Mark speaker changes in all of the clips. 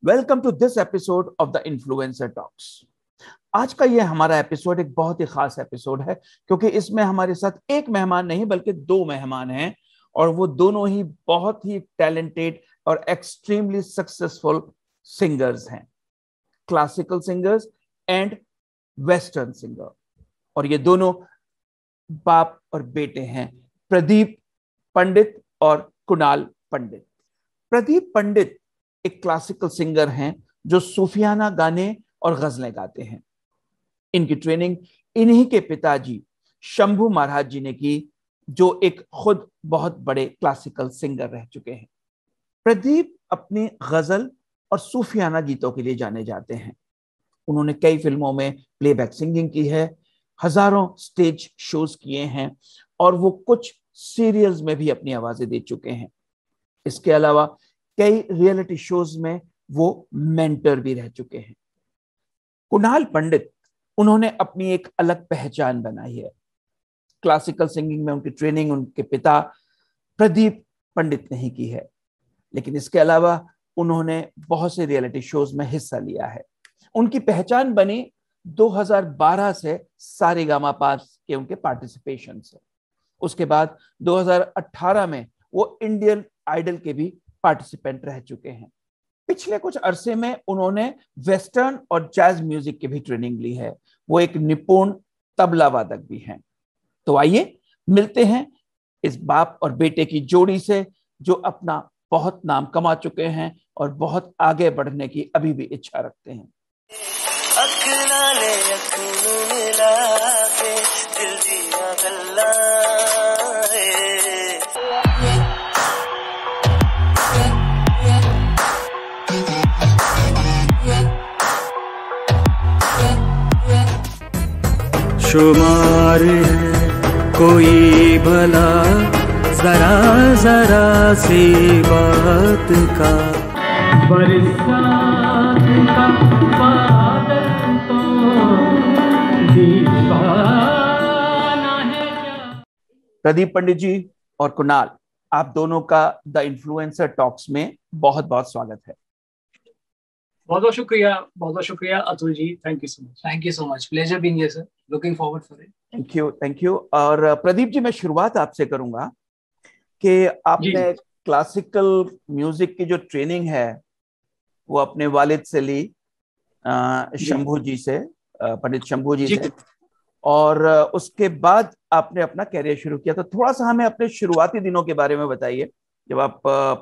Speaker 1: Welcome to this episode of the influencer talks. आज का ये हमारा एपिसोड एक बहुत ही खास एपिसोड है क्योंकि इसमें हमारे साथ एक मेहमान नहीं बल्कि दो मेहमान हैं और वो दोनों ही बहुत ही टैलेंटेड और एक्सट्रीमली सक्सेसफुल सिंगर्स हैं, classical singers and western singer. और ये दोनों बाप और बेटे हैं, प्रदीप पंडित और कुणाल पंडित। प्रदीप पंडित एक क्लासिकल सिंगर हैं जो सूफियाना गाने और गजलें गाते हैं। इनकी ट्रेनिंग इन्हीं के पिताजी शंभू महाराज जी ने की, जो एक खुद बहुत बड़े क्लासिकल सिंगर रह चुके हैं। प्रदीप अपनी गजल और सूफियाना गीतों के लिए जाने जाते हैं। उन्होंने कई फिल्मों में प्लेबैक सिंगिंग की है, हजारों स्टेज शोज किए हैं और वो कुछ सीरियल्स में भी अपनी आवाजें दे चुके हैं। इसके अलावा कई रियलिटी शोज में वो मेंटर भी रह चुके हैं। कुणाल पंडित, उन्होंने अपनी एक अलग पहचान बनाई है। क्लासिकल सिंगिंग में उनकी ट्रेनिंग उनके पिता प्रदीप पंडित ने ही की है, लेकिन इसके अलावा उन्होंने बहुत से रियलिटी शोज में हिस्सा लिया है। उनकी पहचान बनी 2012 से सारेगामापा के उनके पार्टिसिपेशन से। उसके बाद 2018 में वो इंडियन आइडल के भी पार्टिसिपेंट रह चुके हैं। पिछले कुछ अरसे में उन्होंने वेस्टर्न और जैज म्यूजिक की भी ट्रेनिंग ली है। वो एक निपुण तबला वादक भी हैं। तो आइए मिलते हैं इस बाप और बेटे की जोड़ी से, जो अपना बहुत नाम कमा चुके हैं और बहुत आगे बढ़ने की अभी भी इच्छा रखते हैं।
Speaker 2: शुमार है कोई भला जरा जरा सी बात का, बरसात का बादल तो दीवाना है क्या।
Speaker 1: प्रदीप पंडित जी और कुणाल, आप दोनों का द इन्फ्लुएंसर टॉक्स में बहुत बहुत स्वागत है।
Speaker 3: बहुत बहुत शुक्रिया Atul ji. Thank you so much. Pleasure being here sir. Looking forward for it.
Speaker 1: Thank you. और प्रदीप जी, मैं शुरुआत आपसे करूंगा कि आपने क्लासिकल म्यूजिक की जो ट्रेनिंग है वो अपने वालिद से ली, शंभू जी से, पंडित शंभू जी से, और उसके बाद आपने अपना कैरियर शुरू किया। तो थोड़ा सा हमें अपने शुरुआती दिनों के बारे में बताइए, जब आप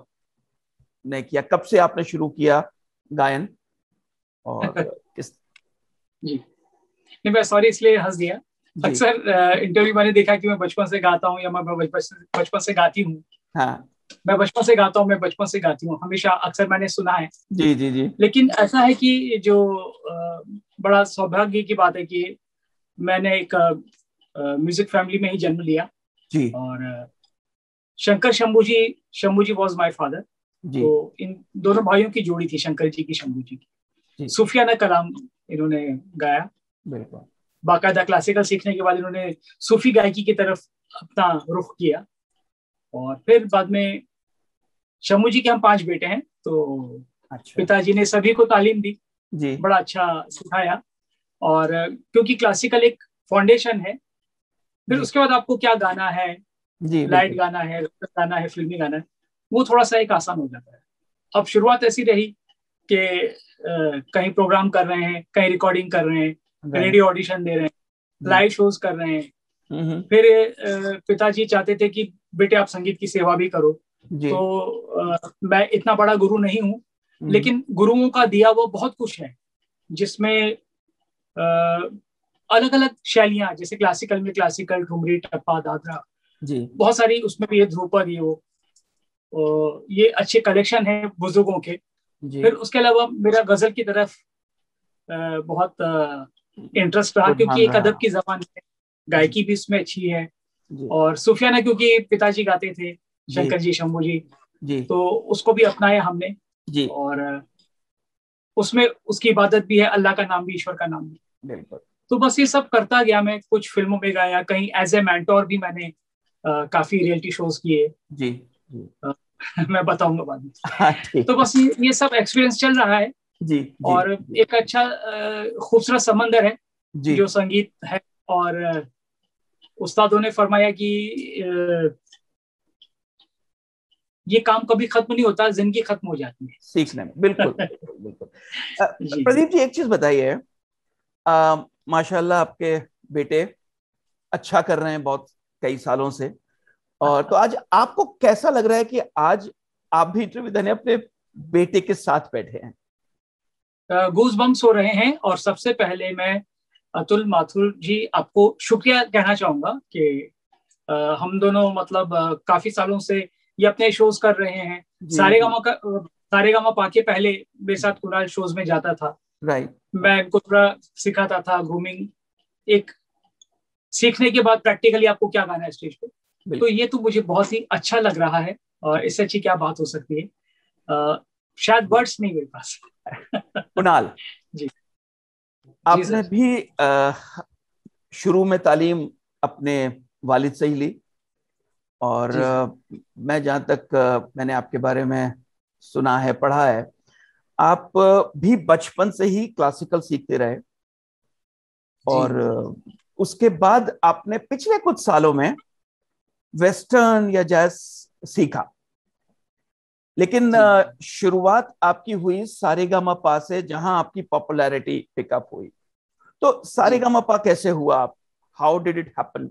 Speaker 1: ने किया, कब से आपने शुरू किया गायन और किस।
Speaker 3: जी नहीं, मैं सॉरी इसलिए हंस दिया। अक्सर इंटरव्यू मैंने देखा कि मैं बचपन से गाता हूँ या मैं बचपन से गाती हूँ।
Speaker 1: हाँ,
Speaker 3: मैं बचपन से गाता हूँ, मैं बचपन से गाती हूँ, हमेशा अक्सर मैंने सुना है।
Speaker 1: जी जी जी।
Speaker 3: लेकिन ऐसा है कि जो बड़ा सौभाग्य की बात है कि मैंने एक म्यूजिक फैमिली में ही जन्म लिया
Speaker 1: जी।
Speaker 3: और Shankar Shambhu ji was my father. तो इन दोनों भाइयों की जोड़ी थी, शंकर जी की शंभू जी की। सूफियाना कलाम इन्होंने गाया।
Speaker 1: बिल्कुल।
Speaker 3: बाकायदा क्लासिकल सीखने के बाद इन्होंने सूफी गायकी की तरफ अपना रुख किया। और फिर बाद में शंभू जी के हम 5 बेटे हैं, तो पिताजी ने सभी को तालीम दी जी। बड़ा अच्छा सिखाया। और क्योंकि क्लासिकल एक फाउंडेशन है, फिर उसके बाद आपको क्या गाना है, लाइट गाना है, फिल्मी गाना है, वो थोड़ा सा एक आसान हो जाता है। अब शुरुआत ऐसी रही कि कहीं प्रोग्राम कर रहे हैं, कहीं रिकॉर्डिंग कर रहे हैं, रेडियो ऑडिशन दे रहे हैं, लाइव शोज कर रहे हैं। फिर पिताजी चाहते थे कि बेटे आप संगीत की सेवा भी करो। तो मैं इतना बड़ा गुरु नहीं हूँ, लेकिन गुरुओं का दिया वो बहुत कुछ है, जिसमें अलग अलग शैलियां, जैसे क्लासिकल में क्लासिकल, ठुमरी, टप्पा, दादरा, बहुत सारी, उसमें भी ये ध्रुपद, ये अच्छे कलेक्शन है बुजुर्गों के। फिर उसके अलावा मेरा गजल की तरफ बहुत इंटरेस्ट रहा, क्योंकि एक अदब की जबान है, गायकी भी इसमें अच्छी है। और सूफियाना क्योंकि पिताजी गाते थे, शंकर जी, शंभू जी, तो उसको भी अपनाया हमने जी। और उसमें उसकी इबादत भी है, अल्लाह का नाम भी, ईश्वर का नाम भी। बिल्कुल। तो बस ये सब करता गया। मैं कुछ फिल्मों में गाया, कहीं एज ए मेंटोर भी मैंने काफी रियलिटी शोज किए जी। मैं बताऊंगा बाद में।
Speaker 1: हाँ, ठीक।
Speaker 3: तो बस ये सब एक्सपीरियंस चल रहा है
Speaker 1: जी, जी,
Speaker 3: और एक अच्छा खूबसूरत समंदर है
Speaker 1: जी,
Speaker 3: जो संगीत है। और उस्तादों ने फरमाया कि ये काम कभी खत्म नहीं होता, जिंदगी खत्म हो जाती है
Speaker 1: सीखने में। बिल्कुल, बिल्कुल, बिल्कुल।
Speaker 3: जी।
Speaker 1: प्रदीप जी, एक चीज बताइए, माशाल्लाह आपके बेटे अच्छा कर रहे हैं बहुत कई सालों से, और तो आज आपको कैसा लग रहा है कि आज आप भी इंटरव्यू देने अपने बेटे के साथ बैठे हैं?
Speaker 3: गूज बम्स हो रहे हैं। और सबसे पहले मैं अतुल माथुर जी आपको शुक्रिया कहना चाहूंगा कि हम दोनों मतलब काफी सालों से ये अपने शोज कर रहे हैं। सारेगामा पाके पहले मेरे साथ कुणाल शोज में जाता था।
Speaker 1: राइट।
Speaker 3: मैं इनको थोड़ा सिखाता था ग्रूमिंग, एक सीखने के बाद प्रैक्टिकली आपको क्या गाना है स्टेज पे। तो ये तो मुझे बहुत ही अच्छा लग रहा है और इससे अच्छी क्या बात हो सकती है। शायद वर्ड्स नहीं मेरे पास।
Speaker 1: कुणाल
Speaker 3: जी,
Speaker 1: आपने भी शुरू में तालीम अपने वालिद से ही ली, और मैं जहाँ तक मैंने आपके बारे में सुना है, पढ़ा है, आप भी बचपन से ही क्लासिकल सीखते रहे, और उसके बाद आपने पिछले कुछ सालों में वेस्टर्न या जैज सीखा, लेकिन शुरुआत आपकी हुई सारेगामापा से, जहां आपकी पॉपुलैरिटी पिकअप हुई। तो सारेगामापा कैसे हुआ? आप, हाउ डिड इट हैपन?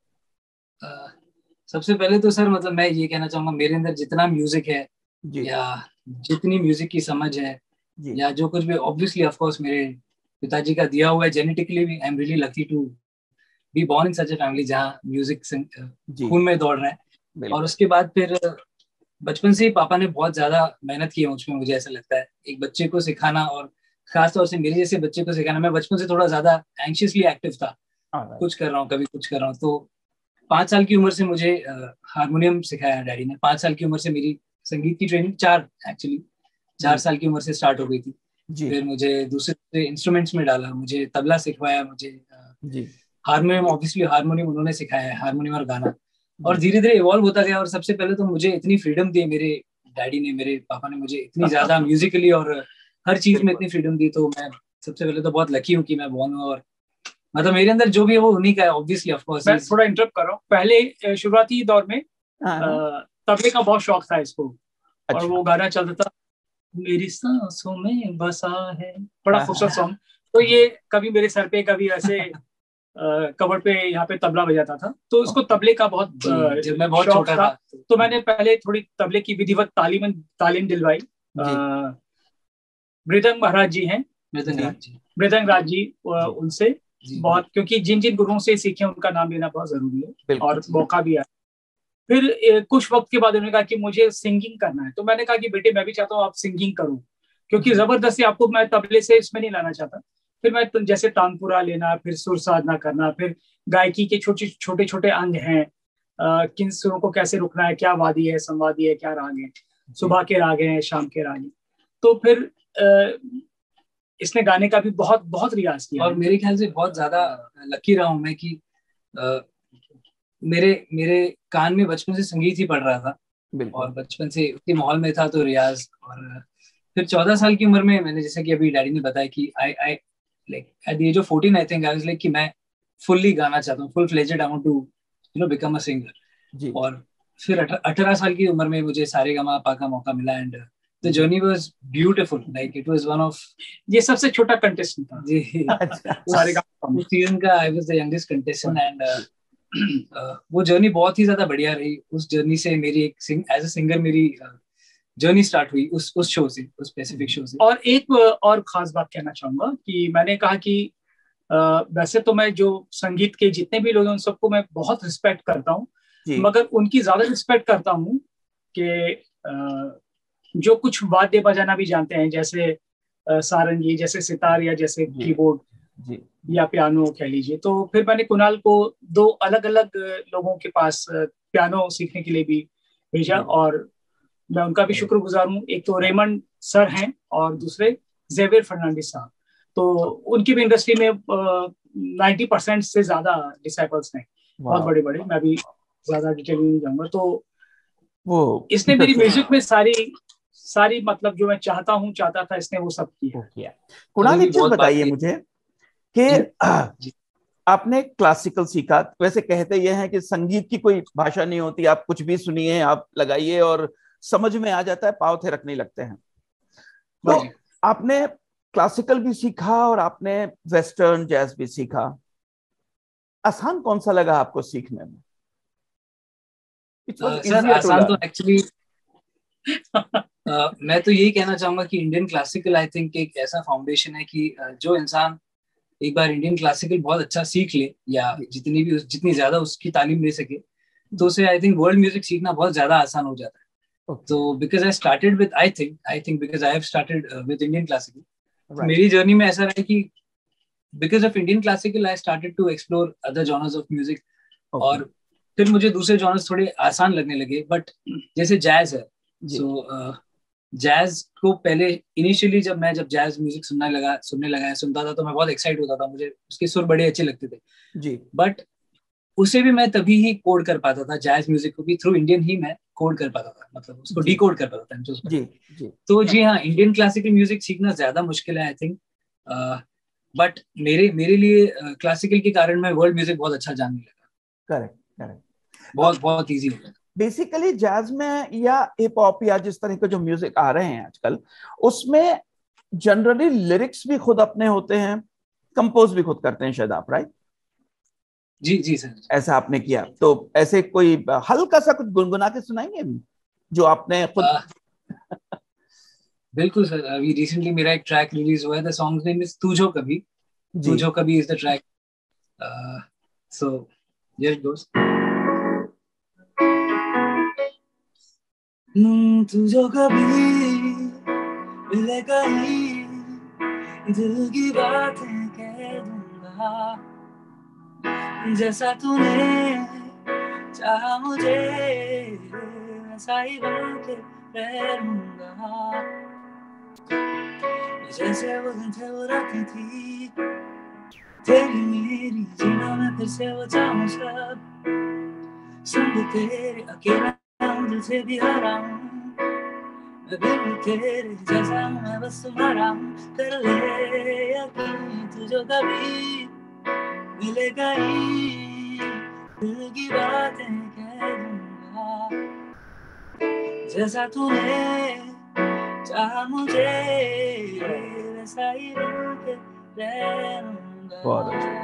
Speaker 4: सबसे पहले तो सर मतलब मैं ये कहना चाहूंगा, मेरे अंदर जितना म्यूजिक है या जितनी म्यूजिक की समझ है या जो कुछ भी, ऑब्वियसली ऑफ कोर्स मेरे पिताजी का दिया हुआ है जेनेटिकली भी। I am really lucky to be born in such a family जहाँ म्यूजिक खून में दौड़ रहा है। और उसके बाद फिर बचपन से ही पापा ने बहुत ज्यादा मेहनत की है मुझमें, मुझे ऐसा लगता है। एक बच्चे को सिखाना, और खासतौर से मेरे जैसे बच्चे को सिखाना, मैं बचपन से थोड़ा ज्यादा एंग्शियसली एक्टिव था, कुछ कर रहा हूँ कभी कुछ कर रहा हूँ। तो 5 साल की उम्र से मुझे हारमोनियम सिखाया डैडी ने। 5 साल की उम्र से मेरी संगीत की ट्रेनिंग 4 साल की उम्र से स्टार्ट हो गई थी। फिर मुझे दूसरे इंस्ट्रूमेंट्स में डाला, मुझे तबला सिखवाया, मुझे हारमोनियम, ऑब्वियसली हारमोनियम उन्होंने सिखाया है, हारमोनियम और गाना। और धीरे धीरे इवॉल्व होता गया। और सबसे पहले तो मुझे इतनी फ्रीडम दी मेरे डैडी ने, मेरे पापा ने मुझे इतनी ज्यादा म्यूजिकली और हर चीज में इतनी फ्रीडम दी। तो मैं सबसे पहले तो बहुत लकी हूँ कि मैं बॉर्न हुआ, और मतलब मेरे अंदर जो भी है वो उन्हीं का है, ऑब्वियसली ऑफ कोर्स।
Speaker 3: मैं थोड़ा इंटरप्ट कर रहा हूँ। पहले शुरुआती दौर में तबले का बहुत शौक था इसको। और वो गाना चलता था, मेरी सांसों में बसा है, बड़ा खूबसूरत सॉन्ग। तो ये कभी मेरे सर पे, कभी ऐसे कवर पे यहाँ पे तबला बजाता था। तो इसको तबले का बहुत
Speaker 4: जब मैं बहुत छोटा था
Speaker 3: तो मैंने पहले थोड़ी तबले की विधिवत तालीम दिलवाई। मृदंग महाराज जी हैं, मृदंग राज जी, उनसे बहुत, क्योंकि जिन जिन गुरुओं से सीखे उनका नाम लेना बहुत जरूरी है और मौका भी आया। फिर कुछ वक्त के बाद उन्होंने कहा कि मुझे सिंगिंग करना है। तो मैंने कहा कि बेटे मैं भी चाहता हूँ आप सिंगिंग करो, क्योंकि जबरदस्ती आपको मैं तबले से इसमें नहीं लाना चाहता। फिर मैं जैसे तानपुरा लेना, फिर सुर साधना करना, फिर गायकी के छोटे छोटे अंग हैं, किन सुरों को कैसे रुकना है, क्या वादी है, संवादी है, क्या राग है, सुबह के राग हैं, शाम के राग हैं। तो फिर इसने गाने का भी बहुत बहुत रियाज किया।
Speaker 4: और मेरे ख्याल से बहुत ज्यादा लकी रहा हूं मैं कि मेरे कान में बचपन से संगीत ही पड़ रहा था, और बचपन से उसी माहौल में था, तो रियाज। और फिर 14 साल की उम्र में मैंने, जैसे कि अभी डैडी ने बताया कि I like at the age of 14 I think I was like कि मैं फुल्ली गाना चाहता हूँ, full fledged I want to become a singer. और फिर 18 साल की उम्र में मुझे सारेगामापा का मौका मिला, and the journey was beautiful, like it was one of,
Speaker 3: ये सबसे छोटा कंटेस्टेंट था
Speaker 4: जी सारेगामा उस सीजन का। I was the youngest contestant, and वो जर्नी बहुत ही ज्यादा बढ़िया रही। उस जर्नी से मेरी एक एज अ सिंगर मेरी जर्नी स्टार्ट हुई उस शो से, उस स्पेसिफिक शो से।
Speaker 3: और एक और खास बात कहना चाहूंगा कि मैंने कहा कि वैसे तो मैं जो संगीत के जितने भी लोग हैं उन सबको मैं बहुत रिस्पेक्ट करता हूँ, मगर उनकी ज्यादा रिस्पेक्ट करता हूँ कि जो कुछ वाद्य बजाना भी जानते हैं, जैसे सारंगी, जैसे सितार, या जैसे कीबोर्ड या पियानो कह लीजिए। तो फिर मैंने कुणाल को 2 अलग अलग लोगों के पास पियानो सीखने के लिए भी भेजा, और मैं उनका भी शुक्रगुजार हूँ। एक तो रेमंड सर हैं और दूसरे जेवियर फर्नांडिस साहब। तो उनकी भी इंडस्ट्री में 90% से ज्यादा डिसाइपल्स हैं, बहुत बड़े बड़े। मैं भी ज्यादा डिटेल में नहीं जाऊंगा। तो
Speaker 1: वो
Speaker 3: इसने मेरी म्यूजिक में सारी मतलब जो मैं चाहता था, इसने वो सब किया।
Speaker 1: कुणाल, एक चीज बताइए मुझे कि आपने क्लासिकल सीखा, वैसे कहते ये हैं कि संगीत की कोई भाषा नहीं होती, आप कुछ भी सुनिए, आप लगाइए और समझ में आ जाता है, पाँव थिरकने लगते हैं। तो आपने क्लासिकल भी सीखा और आपने वेस्टर्न जैज भी सीखा, आसान कौन सा लगा आपको सीखने में?
Speaker 4: सर आसान तो एक्चुअली मैं तो यही कहना चाहूंगा कि इंडियन क्लासिकल आई थिंक एक ऐसा फाउंडेशन है कि जो इंसान एक बार इंडियन क्लासिकल बहुत अच्छा सीख ले या जितनी ज्यादा उसकी तालीम ले सके, तो उसे आई थिंक वर्ल्ड म्यूजिक सीखना बहुत ज्यादा आसान हो जाता है। तो because I started with I think because I have started with Indian classical, मेरी जर्नी में ऐसा रहा कि because of Indian classical I started to explore other genres of music, और फिर मुझे दूसरे जॉनर्स थोड़े आसान लगने लगे। बट जैसे जैज है, सो जैज को पहले इनिशियली जब जैज म्यूजिक सुनता था तो मैं बहुत एक्साइट होता था, मुझे उसके सुर बड़े अच्छे लगते थे जी। बट उसे भी मैं तभी ही कोड कर पाता था, जैज म्यूजिक को भी थ्रू इंडियन ही मैं कोड कर पाता था, मतलब उसको डिकोड कर पाता था जी। तो जी हाँ, इंडियन क्लासिकल म्यूजिक सीखना ज्यादा मुश्किल है आई थिंक, बट मेरे लिए क्लासिकल के कारण मैं वर्ल्ड म्यूजिक बहुत अच्छा जानने लगा।
Speaker 1: करेक्ट,
Speaker 4: बहुत इजी हो गया।
Speaker 1: बेसिकली जैज में या हिप हॉप या जिस तरह के जो म्यूजिक आ रहे हैं आजकल, उसमें जनरली लिरिक्स भी खुद अपने होते हैं, कंपोज भी खुद करते हैं शायद आप, राइट?
Speaker 4: जी सर,
Speaker 1: ऐसा आपने किया। तो ऐसे कोई हल्का सा कुछ गुनगुना के सुनाएंगे जो आपने खुद?
Speaker 4: बिल्कुल सर, अभी रिसेंटली मेरा एक ट्रैक रिलीज हुआ है, द सॉन्ग नेम इज तुझो कभी is the track, so here it goes. तुझो कभी मिलेगा ही, दिल की बातें कह दूंगा, जैसा तूने चाहा मुझे वैसा ही बन के रहूंगा, जैसे वो दिन थे वो रातें थी तेरी मेरी, जीना मैं फिर से वो चाहूं सब, संग तेरे अकेला दिल से भी हारा हूँ, मैं बिल्कुल तेरे जैसा हूँ, मैं बस तुम्हारा हूँ, कर ले यकीन तुझो कभी मिलेगा ही, दिल की बातें कह दूंगा, जैसा तूने चाहा मुझे वैसा ही रहूंगा।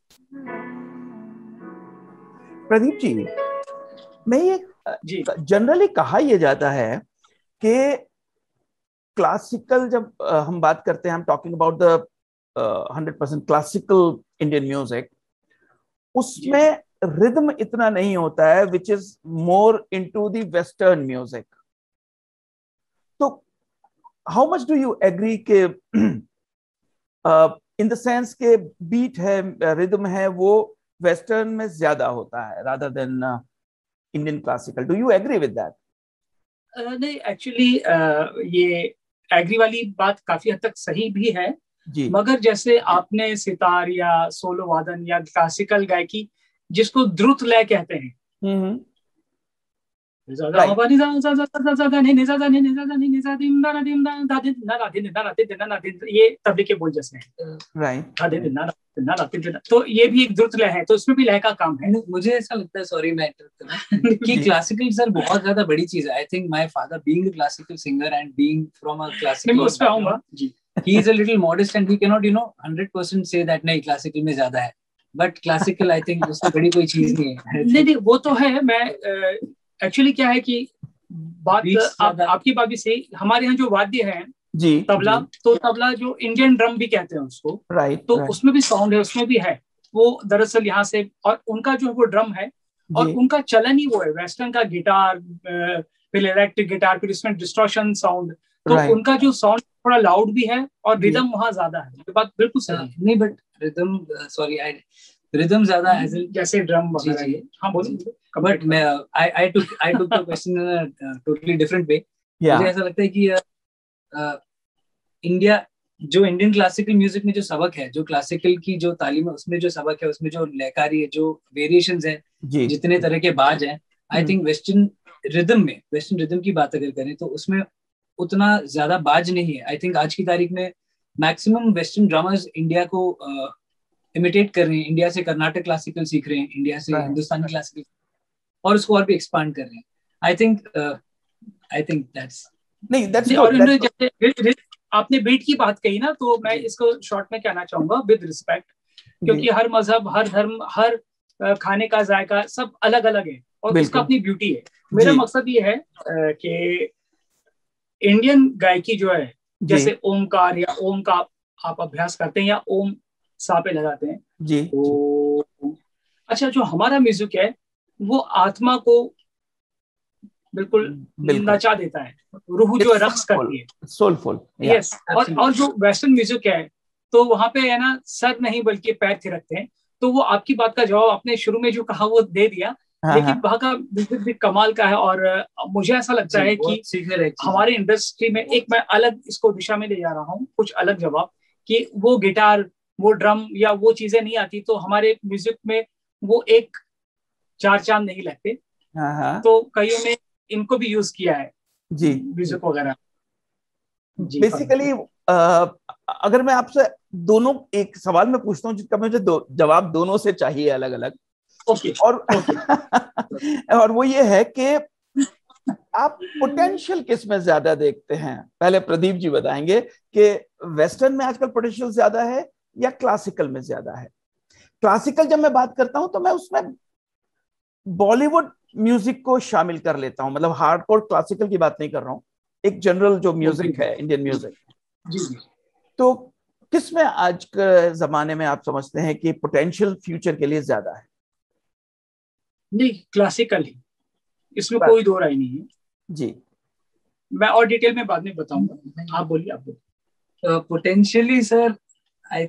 Speaker 1: प्रदीप जी, मैं ये जनरली कहा यह जाता है कि क्लासिकल जब हम बात करते हैं, हम talking about the 100% classical Indian music, उसमें रिदम इतना नहीं होता है, which is more into the western music. तो how much do you agree के इन द सेंस के बीट है, रिदम है, वो वेस्टर्न में ज्यादा होता है rather than Indian classical? Do you agree with that?
Speaker 3: नहीं, एक्चुअली ये एग्री वाली बात काफी हद तक सही भी है जी। मगर जैसे आपने सितार या सोलो वादन या क्लासिकल गायकी जिसको द्रुत लय कहते हैं, ये तबले के बोल जैसे हैं, तो ये भी एक द्रुत लय है, तो इसमें भी लय का काम है।
Speaker 4: मुझे ऐसा लगता है, सॉरी मैं कि क्लासिकल सर बहुत ज्यादा बड़ी चीज है। I think my father being a classical singer and being from a classical,
Speaker 3: उस पे आऊंगा जी,
Speaker 4: he is a little modest and he cannot 100% say that नहीं क्लासिकल में ज्यादा है, बट क्लासिकल आई थिंक उससे बड़ी कोई चीज नहीं है।
Speaker 3: नहीं वो तो है। मैं एक्चुअली क्या है कि बात आपकी बात भी सही, हमारे यहाँ जो वाद्य है जी, तबला जी। तो तबला जो इंडियन ड्रम भी कहते हैं उसको, राइट, तो उसमें भी साउंड है, उसमें भी है वो दरअसल यहाँ से, और उनका जो वो ड्रम है और उनका चलन ही वो है वेस्टर्न का गिटार, फिर इलेक्ट्रिक गिटार, फिर इसमें डिस्टॉर्शन साउंड, तो उनका जो साउंड थोड़ा लाउड भी है और रिदम वहाँ ज्यादा है। ये बात बिल्कुल सही है।
Speaker 4: नहीं बट रिदम, सॉरी रिदम ज्यादा
Speaker 3: जैसे ड्रम वगैरह। हाँ बोलो।
Speaker 4: बट मैं I took the question in a totally different way. मुझे ऐसा लगता है कि इंडिया जो इंडियन क्लासिकल म्यूजिक में जो सबक है, जो क्लासिकल की जो तालीम है, उसमें जो सबक है, उसमें जो लयकारी है, जो वेरिएशंस है, जितने तरह के बाज हैं, आई थिंक वेस्टर्न रिदम में, वेस्टर्न रिदम की बात अगर करें तो उसमें उतना ज्यादा बाज नहीं है। आई थिंक आज की तारीख में मैक्सिमम वेस्टर्न ड्रमर्स इंडिया को इमिटेट कर रहे हैं, इंडिया से कर्नाटक क्लासिकल सीख रहे हैं, इंडिया से हिंदुस्तानी क्लासिकल, और उसको और भी एक्सपांड कर रहे हैं। आई थिंक दैट्स
Speaker 3: और आपने बीट की बात कही ना, तो मैं इसको शॉर्ट में कहना चाहूंगा विद रिस्पेक्ट, क्योंकि हर मजहब, हर धर्म, हर खाने का जायका सब अलग अलग है और उसका अपनी ब्यूटी है। मेरा मकसद ये है कि इंडियन गायकी जो है, जैसे ओमकार या ओम का आप अभ्यास करते हैं या ओम सा पे लगाते हैं
Speaker 1: जी,
Speaker 3: तो अच्छा, जो हमारा म्यूजिक है वो आत्मा को बिल्कुल नचा देता है, रूह जो रक्स करती है,
Speaker 1: सोलफुल।
Speaker 3: यस। और जो वेस्टर्न म्यूजिक है तो वहां पे है ना, सर नहीं बल्कि पैर थिरकते हैं। तो वो आपकी बात का जवाब आपने शुरू में जो कहा वो दे दिया, लेकिन वहाँ का म्यूजिक भी कमाल का है। और मुझे ऐसा लगता है कि हमारे इंडस्ट्री में एक, मैं अलग इसको दिशा में ले जा रहा हूँ, कुछ अलग जवाब, कि वो गिटार, वो ड्रम या वो चीजें नहीं आती तो हमारे म्यूजिक में वो एक चार चांद नहीं लगते। तो कईयों ने इनको भी यूज किया है
Speaker 1: जी,
Speaker 3: म्यूजिक वगैरह।
Speaker 1: बेसिकली अगर मैं आपसे दोनों एक सवाल में पूछता हूँ जिसका मुझे जवाब दोनों से चाहिए अलग अलग, और वो ये है कि आप पोटेंशियल किस में ज्यादा देखते हैं? पहले प्रदीप जी बताएंगे कि वेस्टर्न में आजकल पोटेंशियल ज्यादा है या क्लासिकल में ज्यादा है? क्लासिकल जब मैं बात करता हूं तो मैं उसमें बॉलीवुड म्यूजिक को शामिल कर लेता हूं, मतलब हार्डकोर क्लासिकल की बात नहीं कर रहा हूं, एक जनरल जो म्यूजिक है, इंडियन म्यूजिक। तो किस में आज के जमाने में आप समझते हैं कि पोटेंशियल फ्यूचर के लिए ज्यादा है?
Speaker 3: नहीं, क्लासिकल ही, इसमें कोई दो राय नहीं है
Speaker 1: जी।
Speaker 3: मैं और डिटेल में बाद में बताऊंगा, आप बोलिए। आप बोलिए।
Speaker 4: Potentially sir, I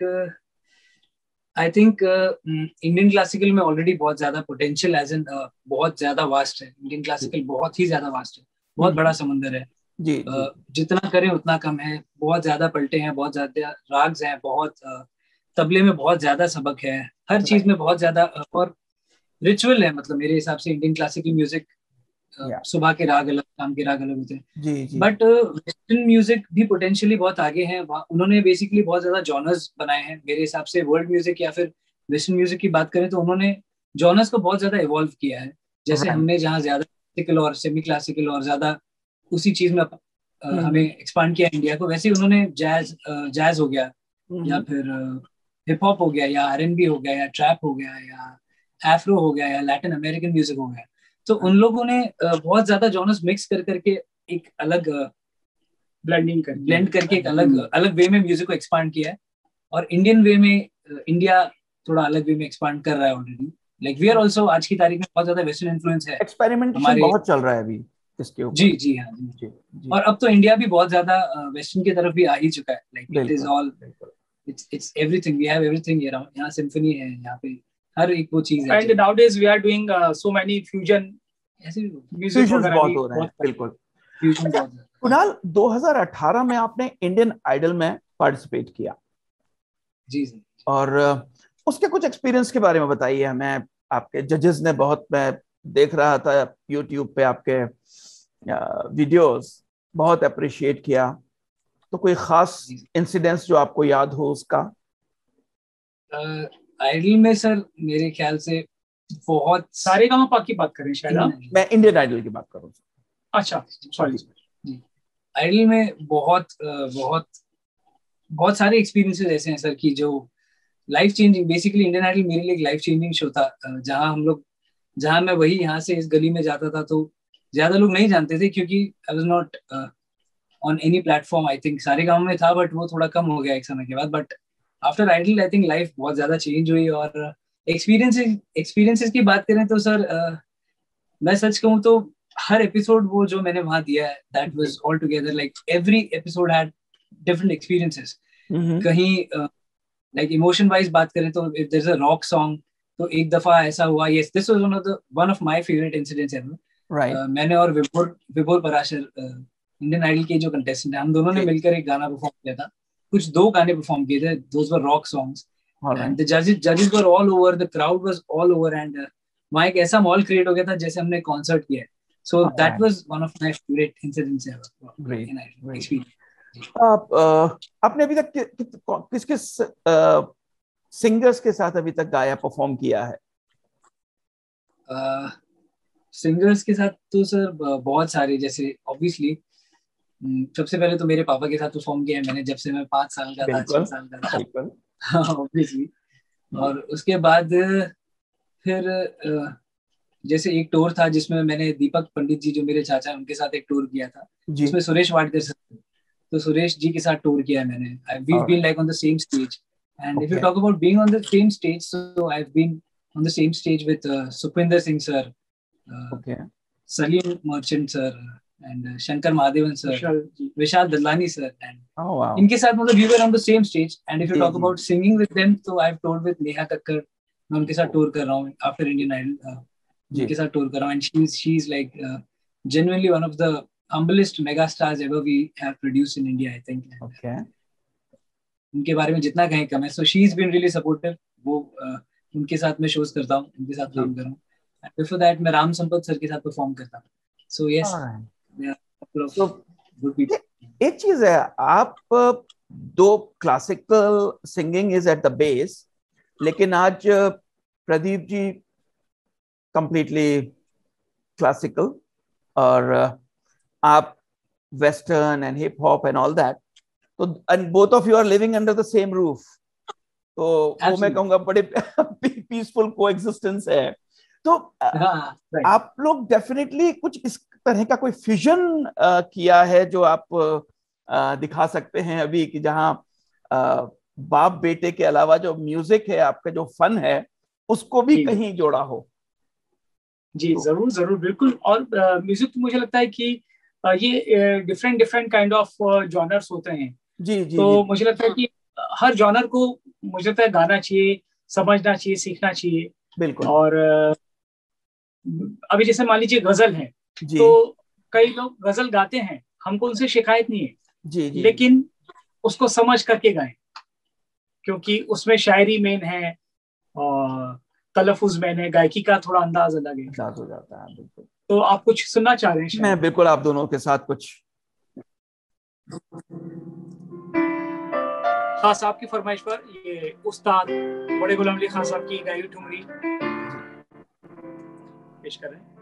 Speaker 4: think Indian classical में ऑलरेडी बहुत ज्यादा पोटेंशियल, एज इन बहुत ज्यादा वास्ट है। इंडियन क्लासिकल बहुत ही ज्यादा वास्ट है, बहुत बड़ा समंदर है
Speaker 1: जी,
Speaker 4: जितना करें उतना कम है। बहुत ज्यादा पलटे हैं, बहुत ज्यादा राग्स हैं, बहुत तबले में बहुत ज्यादा सबक है, हर चीज में बहुत ज्यादा, और रिचुअल है। मतलब मेरे हिसाब से इंडियन क्लासिकल म्यूजिक सुबह के राग अलग, शाम के राग अलग होते हैं, बट वेस्टर्न म्यूजिक भी पोटेंशियली बहुत आगे हैं। उन्होंने बेसिकली बहुत ज्यादा जॉनर्स बनाए हैं मेरे हिसाब से। वर्ल्ड म्यूजिक या फिर वेस्टर्न म्यूजिक की बात करें तो उन्होंने जॉनर्स को बहुत ज्यादा इवॉल्व किया है। जैसे हमने जहाँ ज्यादा क्लासिकल और सेमी क्लासिकल और ज्यादा उसी चीज में हमें एक्सपांड किया इंडिया को, वैसे उन्होंने जैज हो गया, या फिर हिप हॉप हो गया, या R&B हो गया, या ट्रैप हो गया, या एफ्रो हो गया, या लैटिन अमेरिकन म्यूजिक हो गया। तो उन लोगों ने बहुत ज्यादा जॉनर्स मिक्स कर करके एक अलग ब्लेंड करके एक अलग वे में म्यूजिक को एक्सपांड किया है। और इंडियन वे में इंडिया थोड़ा अलग वे में एक्सपांड कर रहा है already. Like we are also, आज की तारीख में बहुत ज्यादा वेस्टर्न इन्फ्लुएंस है,
Speaker 1: एक्सपेरिमेंटेशन बहुत चल रहा है अभी इसके ऊपर।
Speaker 4: जी हाँ जी। और अब तो इंडिया भी बहुत ज्यादा वेस्टर्न की तरफ भी आ ही चुका है। Like it is all, it's everything, we have everything around. यहाँ सिम्फनी है, यहाँ पे हर एक वो चीज है।
Speaker 3: And nowadays we are doing so many fusion, ऐसे म्यूजिक वगैरह
Speaker 1: बहुत हो रहे हैं। बिल्कुल। कुणाल, 2018 में आपने इंडियन आइडल में पार्टिसिपेट किया
Speaker 4: जी,
Speaker 1: और उसके कुछ एक्सपीरियंस के बारे में बताइए हमें। आपके जजेस ने बहुत, मैं देख रहा था यूट्यूब पे आपके वीडियोस, बहुत अप्रिशिएट किया। तो कोई खास इंसिडेंस जो आपको याद हो उसका?
Speaker 4: आइडल में सर मेरे ख्याल से बहुत
Speaker 3: सारे गामा की बात करें शायद,
Speaker 1: मैं इंडियन आइडल की बात करूँ।
Speaker 3: अच्छा, सॉरी।
Speaker 4: आइडल में बहुत सारे एक्सपीरियंसेस ऐसे हैं सर कि जो life changing, basically Indian Idol मेरे लिए एक लाइफ चेंजिंग शो था। जहाँ मैं वही यहाँ से इस गली में जाता था तो ज्यादा लोग नहीं जानते थे, क्योंकि I was not on any platform. I think सारे गाँव में था, बट वो थोड़ा कम हो गया एक समय के बाद। But after Idol I think life बहुत ज्यादा चेंज हुई। और एक्सपीरियंसेस की बात करें तो सर मैं सच कहूँ तो हर एपिसोड वो जो मैंने वहां दिया है, that was all together, like every episode had different experiences. कहीं लाइक इमोशन वाइज बात करें तो if there is a rock song, तो एक दफा ऐसा हुआ, yes this was one of my favourite incidents ever. मैंने और विभोर पराशर, इंडियन आइडल के जो कंटेस्टेंट है, हम दोनों ने मिलकर एक गाना परफॉर्म किया था। कुछ 2 गाने परफॉर्म किए थे, those were rock songs, and the जजेस were all over, the crowd was all over, and वहाँ एक ऐसा माहौल क्रिएट हो गया था जैसे हमने कॉन्सर्ट किया है। So that was one of my favorite incidents ever.
Speaker 1: Great,
Speaker 4: experience.
Speaker 1: आपने अभी तक किस किस सिंगर्स के साथ अभी तक गाया, परफॉर्म किया है?
Speaker 4: सिंगर्स के साथ तो सर बहुत सारे, जैसे ऑब्वियसली सबसे पहले तो मेरे पापा के साथ परफॉर्म किया है मैंने, जब से मैं 5 साल का था, 6 साल का था ऑब्वियसली। और उसके बाद फिर जैसे एक टूर था जिसमें मैंने दीपक पंडित जी जो मेरे चाचा हैं उनके साथ एक टूर किया था, जिसमें सुरेश वाडकर सर, तो सुरेश जी के साथ टूर किया है मैंने। We've been like on the same stage, and if you talk about being on the same stage, so I've been on the same stage with Sukhwinder Singh sir, Salim Merchant sir, and Shankar Mahadevan sir, Vishal Dadlani sir, and इनके साथ मतलब we were on the same stage. And if you talk about singing with them, so I've toured with Neha Kakkar, मैं उनके साथ tour कर रहा हूँ after Indian Idol, उनके साथ टूर कर रहा हूँ, and she's like genuinely one of the humblest mega stars ever we have produced in India, I think. उनके बारे में जितना कहें कम है. So she's been really supportive. वो उनके साथ मैं शोज करता हूँ, उनके साथ काम कर रहा हूँ. Before that मैं राम संपत सर के साथ परफॉर्म करता हूँ. So yes,
Speaker 1: एक चीज है, आप दो classical singing is at the base, लेकिन आज प्रदीप जी कंप्लीटली क्लासिकल और आप western and hip hop and all that, तो and both of you are living under the same roof, तो वो मैं कहूंगा बड़े पीसफुल कोएग्जिस्टेंस है. तो आप लोग डेफिनेटली कुछ इस तरह का कोई फ्यूजन किया है जो आप दिखा सकते हैं अभी, कि जहां बाप बेटे के अलावा जो म्यूजिक है, आपका जो फन है, उसको भी कहीं जोड़ा हो?
Speaker 3: जी जरूर जरूर, बिल्कुल. और म्यूजिक तो मुझे लगता है कि ये डिफरेंट काइंड ऑफ जॉनर्स होते हैं.
Speaker 1: जी जी.
Speaker 3: तो मुझे लगता है कि हर जॉनर को मुझे लगता है गाना चाहिए, समझना चाहिए, सीखना चाहिए.
Speaker 1: बिल्कुल.
Speaker 3: और अभी जैसे मान लीजिए गजल है, तो कई लोग गजल गाते हैं, हमको उनसे शिकायत नहीं है.
Speaker 1: जी जी.
Speaker 3: लेकिन उसको समझ करके गाएं, क्योंकि उसमें शायरी मेन है और तलफ़ुज़ मेन है, गायकी का थोड़ा अंदाज अलग है,
Speaker 1: अंदाज हो जाता है. बिल्कुल.
Speaker 3: तो आप कुछ सुनना चाह रहे हैं?
Speaker 1: मैं बिल्कुल आप दोनों के साथ कुछ
Speaker 3: खास साहब की फरमाइश पर ये उस्ताद बड़े गुलाम अली खान साहब की गाई हुई ठुमरी पेश कर रहे हैं.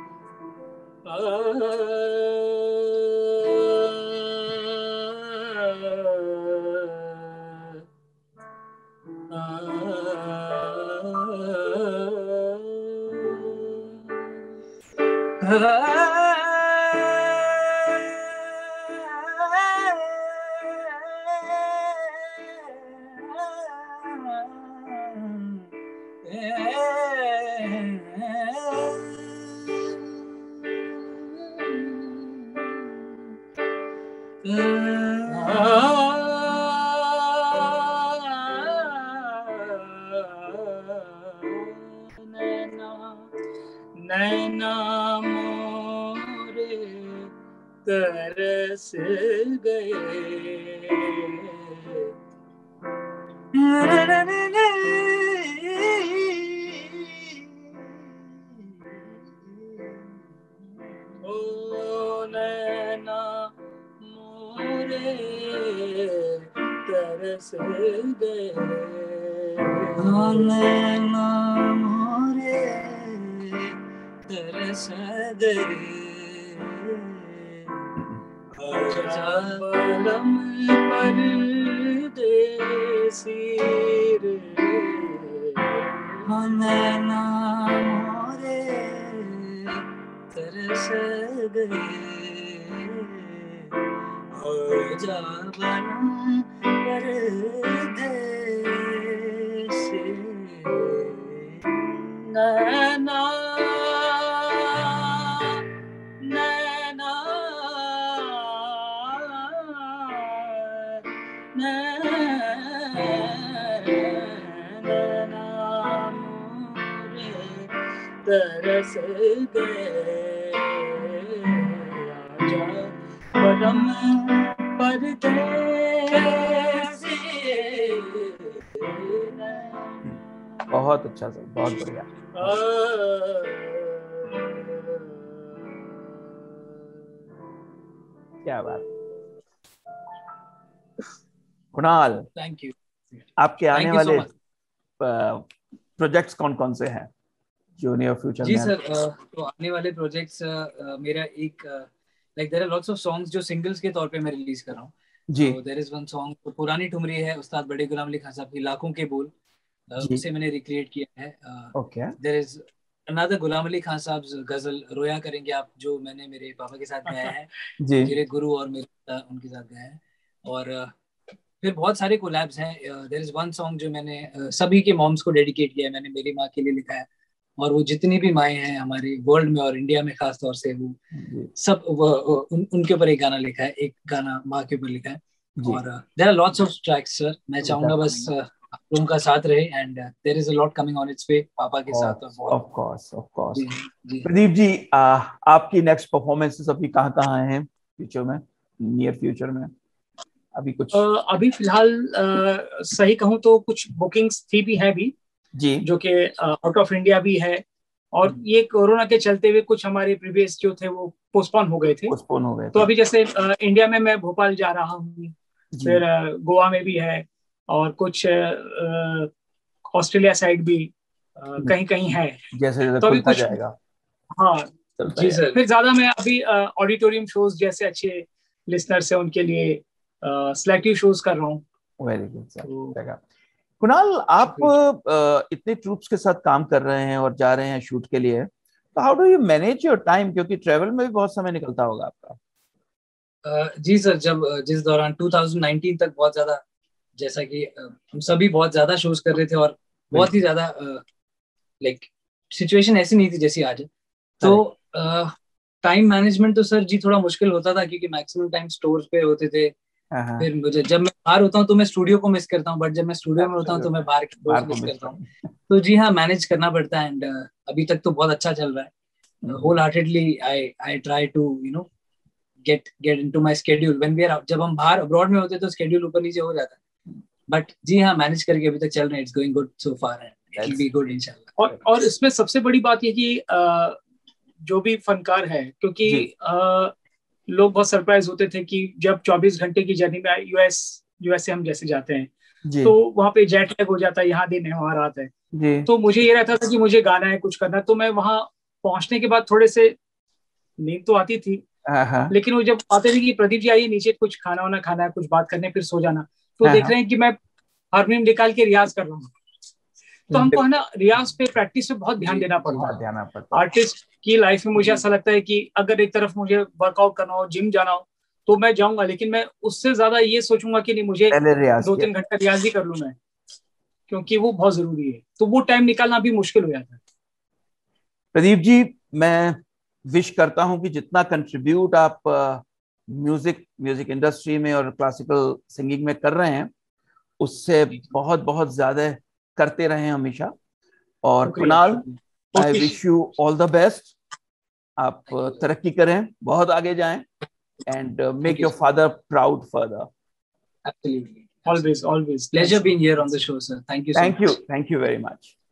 Speaker 3: नैना मोरे तरस गए, ओ नैना मोरे तरस गए, नैना मोरे तरस गए, आजा बलम परदेसी रे, नैना मोरे तरस गए, आजा बलम परदेसी नैना तरस गए, आजा बलम परदेसी.
Speaker 1: बहुत अच्छा सर, बहुत बढ़िया. क्या बात। Kunal,
Speaker 4: thank you.
Speaker 1: आपके आने वाले प्रोजेक्ट्स कौन कौन से हैं जो नियर फ्यूचर में?
Speaker 4: जी सर, तो आने वाले प्रोजेक्ट्स मेरा एक like there are lots of songs जो सिंगल्स के तौर पे मैं रिलीज कर रहा हूँ।
Speaker 1: जी।
Speaker 4: तो देयर इज वन सॉन्ग, तो पुरानी ठुमरी है, उस्ताद बड़े गुलाम अली खान साहब की लाखों के बोल, उसे मैंने रिक्रिएट किया है।
Speaker 1: Okay.
Speaker 4: There is another Ghulam Ali Khan साहब गजल रोया करेंगे आप, जो मैंने मेरे पापा के साथ गाया है,
Speaker 1: जी।
Speaker 4: मेरे गुरु और मेरे उनके साथ गाया है। और फिर बहुत सारे कोलैब्स हैं। देयर इज वन सॉन्ग जो मैंने सभी के मॉम्स को डेडिकेट किया है, मैंने मेरी माँ के लिए लिखा है, और वो जितनी भी माएँ हैं हमारे वर्ल्ड में और इंडिया में खास तौर से, वो सब उनके ऊपर एक गाना लिखा है, एक गाना माँ के ऊपर लिखा है। और there are lots of tracks sir, मैं चाहूंगा बस आप लोगों का साथ रहे, and there is a lot coming on its way पापा के साथ।
Speaker 1: ऑफ कोर्स
Speaker 4: जी।
Speaker 1: प्रदीप जी, आपकी नेक्स्ट परफॉर्मेंसेस अभी कहाँ हैं फ्यूचर में, नियर फ्यूचर में? अभी कुछ
Speaker 3: अभी फिलहाल सही कहूँ तो कुछ बुकिंग्स थी भी है भी
Speaker 1: जी,
Speaker 3: जो कि आउट ऑफ इंडिया भी है, और ये कोरोना के चलते हुए कुछ हमारे प्रीवियस जो थे वो पोस्टपोन हो गए थे। तो अभी जैसे इंडिया में मैं भोपाल जा रहा हूँ, फिर गोवा में भी है, और कुछ ऑस्ट्रेलिया साइड भी कहीं कहीं है,
Speaker 1: जैसे
Speaker 3: तो अभी कुछ
Speaker 1: जाएगा।
Speaker 3: हाँ जी सर। फिर ज्यादा मैं अभी ऑडिटोरियम शोज जैसे अच्छे लिसनर्स है उनके लिए सिलेक्टिव शोज कर रहा हूँ।
Speaker 1: Very good sir. कुणाल, आप इतने ट्रूप्स के साथ काम कर रहे हैं और जा रहे हैं शूट के लिए, तो how do you manage your time, क्योंकि ट्रेवल में भी बहुत समय निकलता होगा आपका?
Speaker 4: जी सर, जब जिस दौरान 2019 तक बहुत ज्यादा, जैसा कि हम सभी बहुत ज्यादा शोज कर रहे थे और बहुत ही ज्यादा लाइक सिचुएशन ऐसी नहीं थी जैसी आज है, तो टाइम मैनेजमेंट तो सर जी थोड़ा मुश्किल होता था, क्योंकि मैक्सिमम टाइम स्टोर्स पे होते थे। फिर मुझे, जब मैं बाहर होता हूँ तो मैं स्टूडियो को मिस करता हूँ, बट जब मैं स्टूडियो में होता हूँ तो मैं बाहर की दोस्त मिस करता हूँ। तो जी हाँ, मैनेज करना पड़ता है, एंड अभी तक तो बहुत अच्छा चल रहा है। Wholeheartedly I try to get into my schedule when we are out. जब हम बाहर अब्रॉड में होते तो स्केड्यूल ऊपर नीचे हो जाता है, बट जी हाँ, मैनेज करके अभी तक चल रहे हैं। It's going good so far, and it will be good इंशाल्लाह।
Speaker 3: और इसमें सबसे बड़ी बात ये कि जो भी फनकार है, क्योंकि लोग बहुत सरप्राइज होते थे कि जब 24 घंटे की जर्नी में यूएसए हम जैसे जाते हैं तो वहां पे जेट लैग हो जाता है, यहाँ दिन है वहां रात है। तो मुझे ये रहता था कि मुझे गाना है, कुछ करना, तो मैं वहां पहुंचने के बाद थोड़े से नींद तो आती थी, लेकिन वो जब आते थे कि प्रदीप जी आइए नीचे, कुछ खाना वाना खाना है, कुछ बात करने, फिर सो जाना, तो देख रहे हैं कि मैं हारमोनियम निकाल के रियाज कर रहा हूँ। तो हमको है ना, रियाज पे, प्रैक्टिस पे बहुत ध्यान देना पड़ता है। आर्टिस्ट की लाइफ में मुझे ऐसा लगता है कि अगर एक तरफ मुझे वर्कआउट करना हो, जिम जाना हो, तो मैं जाऊंगा, लेकिन मैं उससे ज्यादा ये सोचूंगा कि नहीं, मुझे 2-3 घंटा रियाज ही कर लूं मैं, क्योंकि वो बहुत जरूरी है। तो वो टाइम निकालना भी मुश्किल हो जाता है।
Speaker 1: प्रदीप जी, मैं विश करता हूं कि जितना कंट्रीब्यूट आप म्यूजिक इंडस्ट्री में और क्लासिकल सिंगिंग में कर रहे हैं, उससे बहुत बहुत ज्यादा करते रहें हमेशा। और Kunal, I wish you all the best. आप तरक्की करें, बहुत आगे जाएं, and make your father proud further.
Speaker 4: Absolutely. Always pleasure being here on the show, sir. Thank you so much.
Speaker 1: Thank you very much.